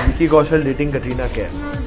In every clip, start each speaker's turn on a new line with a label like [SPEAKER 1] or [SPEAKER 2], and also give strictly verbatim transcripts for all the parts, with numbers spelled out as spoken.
[SPEAKER 1] Vicky Kaushal dating Katrina Kaif.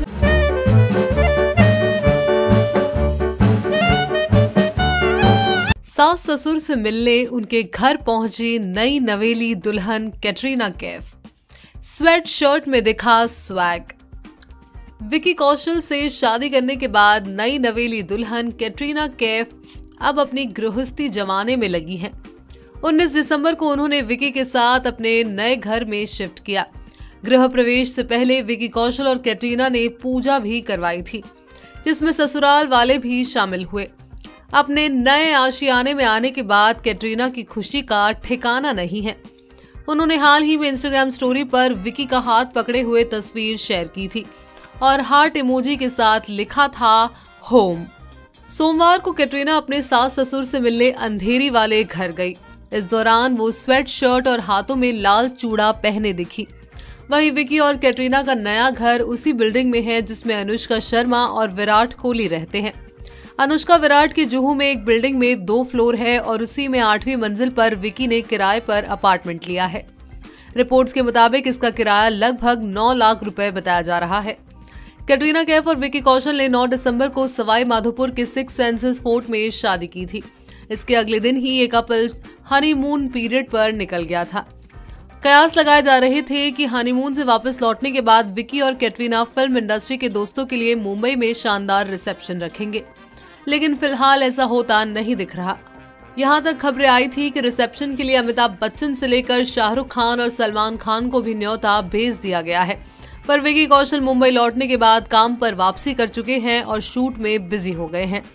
[SPEAKER 2] सास ससुर से मिलने उनके घर पहुंची नई नवेली दुल्हन कैटरीना कैफ। स्वेट शर्ट में दिखा स्वैग। विकी कौशल से शादी करने के बाद नई नवेली दुल्हन कैटरीना कैफ अब अपनी गृहस्थी जमाने में लगी हैं। उन्नीस दिसंबर को उन्होंने विकी के साथ अपने नए घर में शिफ्ट किया। गृह प्रवेश से पहले विकी कौशल और कैटरीना ने पूजा भी करवाई थी, जिसमें ससुराल वाले भी शामिल हुए। अपने नए आशियाने में आने के बाद कैटरीना की खुशी का ठिकाना नहीं है। उन्होंने हाल ही में इंस्टाग्राम स्टोरी पर विकी का हाथ पकड़े हुए तस्वीर शेयर की थी और हार्ट इमोजी के साथ लिखा था होम। सोमवार को कैटरीना अपने सास ससुर से मिलने अंधेरी वाले घर गई। इस दौरान वो स्वेट शर्ट और हाथों में लाल चूड़ा पहने दिखी। वहीं विकी और कैटरीना का नया घर उसी बिल्डिंग में है जिसमें अनुष्का शर्मा और विराट कोहली रहते हैं। अनुष्का विराट की जुहू में एक बिल्डिंग में दो फ्लोर है और उसी में आठवीं मंजिल पर विकी ने किराए पर अपार्टमेंट लिया है। रिपोर्ट्स के मुताबिक इसका किराया लगभग नौ लाख रुपए बताया जा रहा है। कैटरीना कैफ और विकी कौशल ने नौ दिसंबर को सवाई माधोपुर के सिक्स सेंसेस फोर्ट में शादी की थी। इसके अगले दिन ही ये कपल हनीमून पीरियड पर निकल गया था। कयास लगाए जा रहे थे कि हनीमून से वापस लौटने के बाद विकी और कैटरीना फिल्म इंडस्ट्री के दोस्तों के लिए मुंबई में शानदार रिसेप्शन रखेंगे, लेकिन फिलहाल ऐसा होता नहीं दिख रहा। यहाँ तक खबरें आई थी कि रिसेप्शन के लिए अमिताभ बच्चन से लेकर शाहरुख खान और सलमान खान को भी न्योता भेज दिया गया है, पर विकी कौशल मुंबई लौटने के बाद काम पर वापसी कर चुके हैं और शूट में बिजी हो गए हैं।